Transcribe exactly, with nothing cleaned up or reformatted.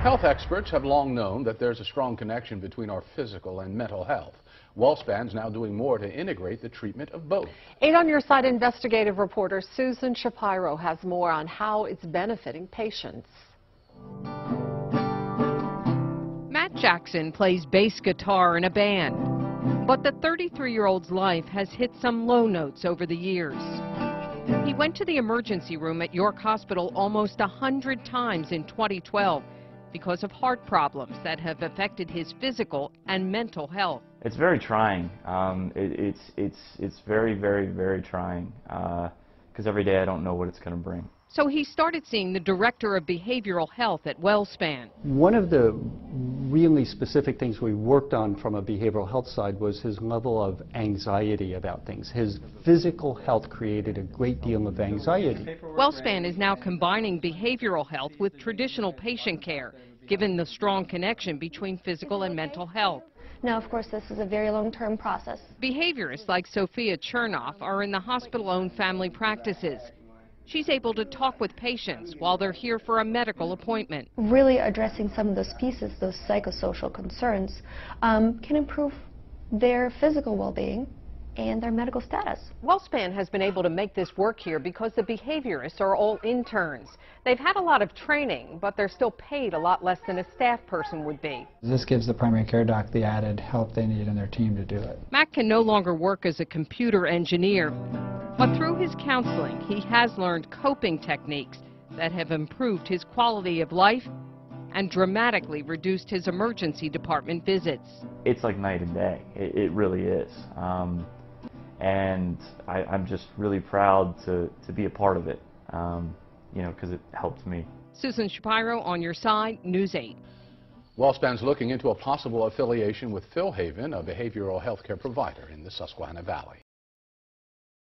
Health experts have long known that there's a strong connection between our physical and mental health. WellSpan's now doing more to integrate the treatment of both. Eight on Your Side investigative reporter Susan Shapiro has more on how it's benefiting patients. Matt Jackson plays bass guitar in a band, but the thirty-three-year-old's life has hit some low notes over the years. He went to the emergency room at York Hospital almost a hundred times in twenty twelve because of heart problems that have affected his physical and mental health. It's very trying. Um, it, it's, it's, it's very, very, very trying because uh, every day I don't know what it's going to bring. So he started seeing the director of behavioral health at WellSpan. One of the really specific things we worked on from a behavioral health side was his level of anxiety about things. His physical health created a great deal of anxiety. WellSpan is now combining behavioral health with traditional patient care, given the strong connection between physical and mental health. Now, of course, this is a very long-term process. Behaviorists like Sophia Chernoff are in the hospital-owned family practices. She's able to talk with patients while they're here for a medical appointment. Really addressing some of those pieces, those psychosocial concerns, um, can improve their physical well-being and their medical status. WellSpan has been able to make this work here because the behaviorists are all interns. They've had a lot of training, but they're still paid a lot less than a staff person would be. This gives the primary care doc the added help they need in their team to do it. Matt can no longer work as a computer engineer, but through his counseling, he has learned coping techniques that have improved his quality of life and dramatically reduced his emergency department visits. It's like night and day. It, it really is. Um, and I, I'm just really proud to, to be a part of it, um, you know, because it helped me. Susan Shapiro, On Your Side, News eight. WellSpan's looking into a possible affiliation with Philhaven, a behavioral health care provider in the Susquehanna Valley.